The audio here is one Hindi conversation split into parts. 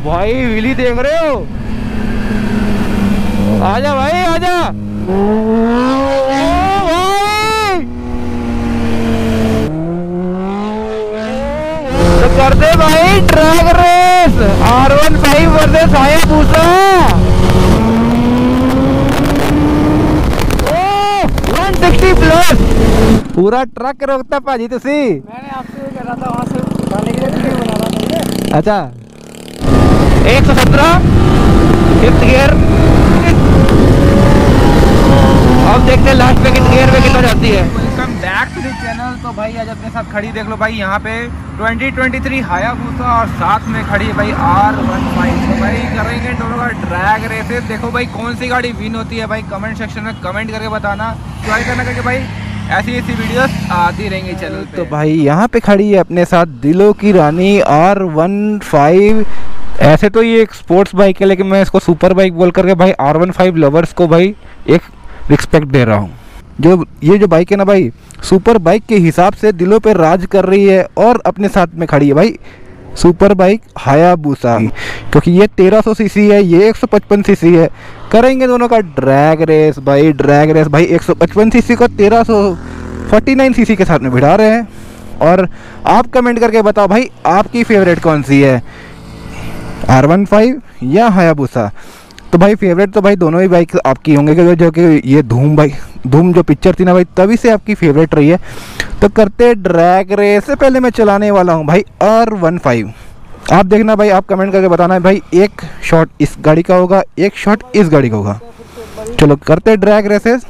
भाई व्हीली देख रहे हो? आजा भाई आजा। तो कर दे भाई drag race R15 versus Hayabusa. 160 plus पूरा ट्रक रोकता भाजी तुसी। मैंने आपसे ये कह रहा था वहाँ से उठाने के लिए वीडियो बना रहा था। अच्छा 117 फिफ्थ गियर। अब देखते हैं लास्ट पे किस गियर में कितना जाती है। Welcome back to the channel. तो भाई आज अपने साथ खड़ी देख लो भाई यहाँ पे 2023 हायाबुसा और साथ में खड़ी है भाई R15। तो भाई करेंगे दोनों का ड्रैग रेसेस। देखो भाई कौन सी गाड़ी विन होती है भाई कमेंट सेक्शन में कमेंट करके बताना। ट्राई करना करके भाई ऐसी वीडियोस आती रहेंगी चैनल पे। तो भाई यहाँ पे खड़ी है अपने साथ दिलों की रानी R15। ऐसे तो ये एक स्पोर्ट्स बाइक है लेकिन मैं इसको सुपर बाइक बोल करके भाई R15 लवर्स को भाई एक रिस्पेक्ट दे रहा हूँ। ये जो बाइक है ना भाई सुपर बाइक के हिसाब से दिलों पे राज कर रही है। और अपने साथ में खड़ी है भाई सुपर बाइक हायाबुसा, क्योंकि ये 1300 सीसी है, ये 155 सीसी है। करेंगे दोनों का ड्रैग रेस भाई। ड्रैग रेस भाई 155 सीसी को 1349 सीसी के साथ में भिड़ा रहे हैं। और आप कमेंट करके बताओ भाई आपकी फेवरेट कौन सी है, R15 या हायाबुसा। तो भाई फेवरेट तो भाई दोनों ही बाइक आपकी होंगे क्योंकि जो कि ये धूम जो पिक्चर थी ना भाई तभी से आपकी फेवरेट रही है। तो करते ड्रैग रेस। से पहले मैं चलाने वाला हूँ भाई R15। आप देखना भाई, आप कमेंट करके बताना है भाई एक शॉट इस गाड़ी का होगा, एक शॉट इस गाड़ी का होगा। चलो करते ड्रैग रेसेस।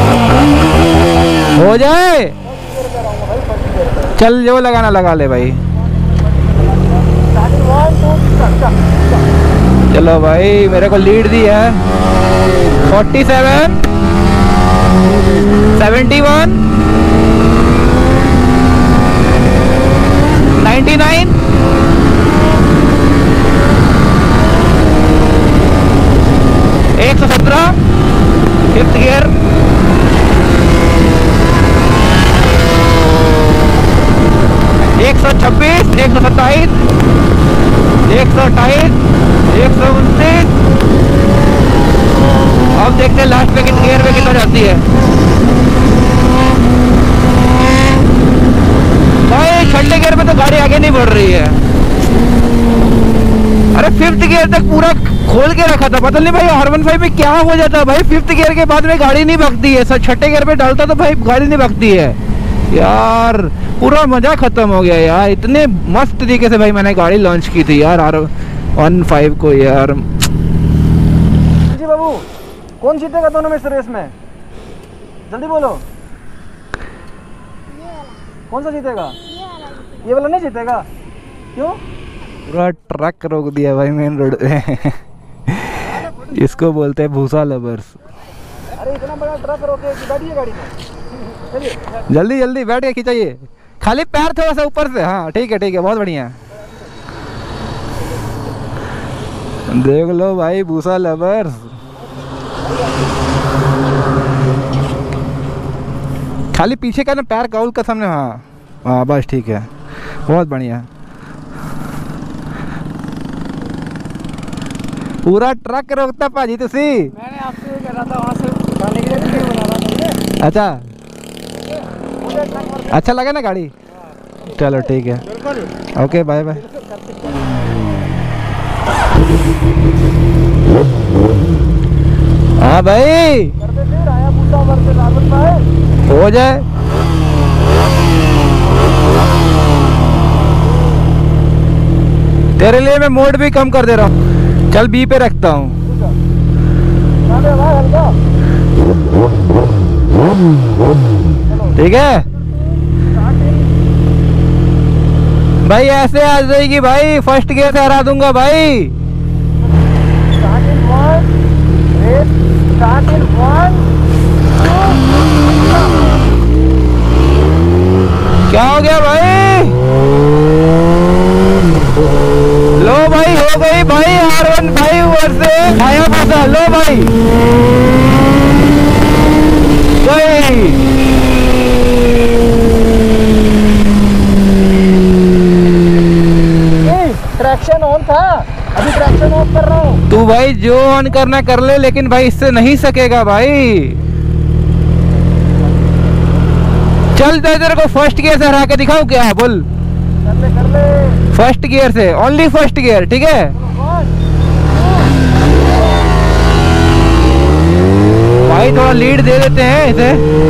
हो जाए चल जो लगाना लगा ले भाई। चलो भाई मेरे को लीड दी है 47 71 99 117 फिफ्थ गियर 126 127 128 129। अब देखते हैं लास्ट पे किस गियर में कितना जाती है भाई। छठे गियर में तो गाड़ी आगे नहीं बढ़ रही है। अरे फिफ्थ गियर तक पूरा खोल के रखा था, पता नहीं भाई R15 में क्या हो जाता है भाई। फिफ्थ गियर के बाद में गाड़ी नहीं भगती है, छठे गियर पे डालता तो भाई गाड़ी नहीं भगती है यार। पूरा मजा खत्म हो गया यार। इतने मस्त तरीके से भाई मैंने गाड़ी लॉन्च की थी यार R15 को यार। जी बाबू कौन जीतेगा दोनों में इस रेस में? जल्दी बोलो कौन सा जीतेगा? ये वाला नहीं जीतेगा। क्यों? पूरा ट्रक रोक दिया भाई मेन रोड पे। इसको बोलते हैं भूसा लवर्स। अरे इतना बड़ा ट्रक रोके बैठिए गाड़ी में। चलिए जल्दी जल्दी बैठ के खिंचाइए, खाली पैर थोड़ा सा ऊपर से। हाँ ठीक है बहुत बढ़िया। देख लो भाई भूसा लवर्स। खाली पीछे का ना पैर काउल का सामने। हाँ बस ठीक है बहुत बढ़िया। पूरा ट्रक रोकता भाजी तुसी। मैंने आपसे ये कह रहा था वहाँ से उठाने के लिए वीडियो बना रहा था। अच्छा लगा ना गाड़ी? चलो ठीक है ओके बाय बाय। हाँ भाई हो जाए। तेरे लिए मैं मोड भी कम कर दे रहा हूँ। चल B पे रखता हूँ। ठीक है भाई ऐसे आ जाएगी भाई। फर्स्ट गियर से हरा दूंगा भाई। क्या हो गया भाई? लो भाई हो गई भाई R15 वर्सेस हायाबुसा। लो भाई गई। ट्रैक्शन ऑन था। अभी ट्रैक्शन ऑफ कर रहा हूँ। तू भाई जो ऑन करना कर ले, लेकिन भाई इससे नहीं सकेगा भाई। चल तेरे को फर्स्ट गियर से हरा के दिखाऊं क्या? बोल। कर ले। फर्स्ट गियर से, ओनली फर्स्ट गियर, ठीक है? भाई थोड़ा लीड दे देते हैं इसे।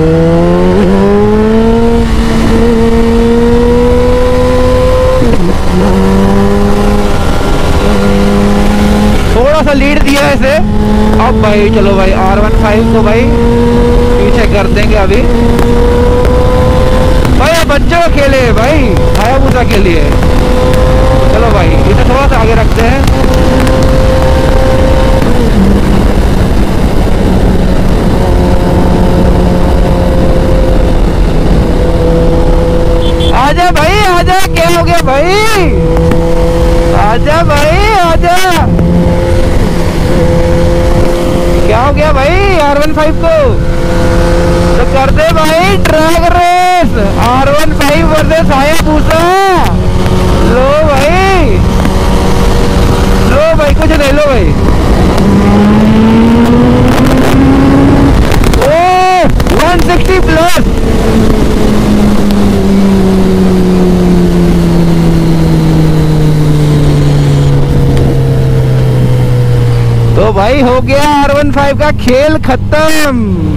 थोड़ा सा लीड दिया इसे। अब भाई चलो भाई R15 को भाई पीछे कर देंगे अभी। भाई अब बच्चों का खेल है भाई, हायाबुसा के लिए। चलो भाई इसे थोड़ा सा आगे रखते हैं। आजा भाई आजा, क्या हो गया भाई? आजा भाई आजा। क्या हो गया भाई R15 को? तो कर दे भाई drag race, R15 versus Hayabusa. लो भाई, लो भाई, कुछ ले लो भाई। ओ 160 प्लस। तो भाई हो गया R15 का खेल खत्म।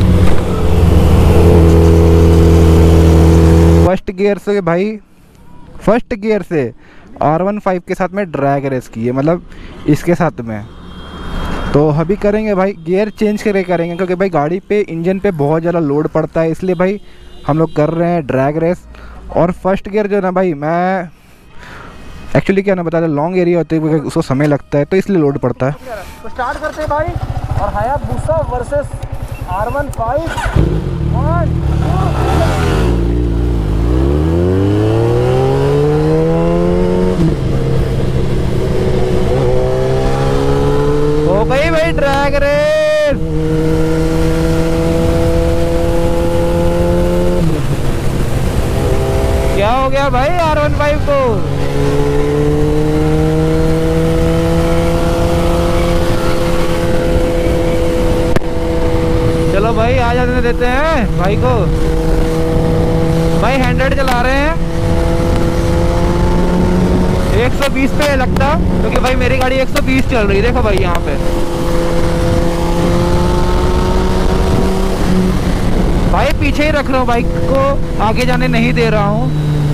फर्स्ट गियर से भाई, फर्स्ट गियर से R15 के साथ में ड्रैग रेस की है, मतलब इसके साथ में। तो अभी करेंगे भाई गियर चेंज करके करेंगे, क्योंकि भाई गाड़ी पे इंजन पे बहुत ज़्यादा लोड पड़ता है, इसलिए भाई हम लोग कर रहे हैं ड्रैग रेस। और फर्स्ट गियर जो है ना भाई, मैं एक्चुअली क्या ना बता दें, लॉन्ग एरिया होते हैं उसको समय लगता है, तो इसलिए लोड पड़ता है। तो स्टार्ट करते हैं भाई, और हायाबुसा वर्सेस R15। 1 हो गई भाई ड्रैग रेस। क्या हो गया भाई R15 को? चलो भाई आ जाने देते हैं भाई को। भाई 100 चला रहे हैं, 120 पे लगता, क्योंकि भाई मेरी गाड़ी 120 चल रही है। देखो भाई यहाँ पे भाई पीछे ही रख रहा हूँ, बाइक को आगे जाने नहीं दे रहा हूँ।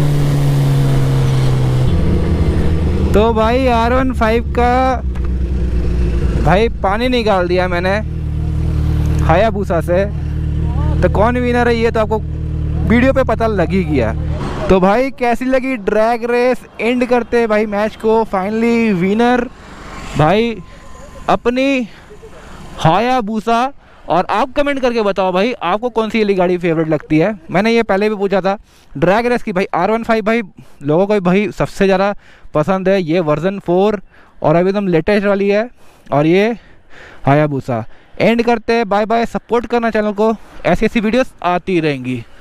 तो भाई R15 का भाई पानी निकाल दिया मैंने हायाबुसा से। तो कौन विनर है ये तो आपको वीडियो पे पता लग ही गया। तो भाई कैसी लगी ड्रैग रेस? एंड करते हैं भाई मैच को। फाइनली विनर भाई अपनी हायाबुसा। और आप कमेंट करके बताओ भाई आपको कौन सी वाली गाड़ी फेवरेट लगती है। मैंने ये पहले भी पूछा था ड्रैग रेस की। भाई R15 भाई लोगों को भाई सबसे ज़्यादा पसंद है, ये वर्जन 4 और अभी एकदम लेटेस्ट वाली है, और ये हायाबुसा। एंड करते हैं, बाय बाय। सपोर्ट करना चैनल को, ऐसी ऐसी वीडियोस आती रहेंगी।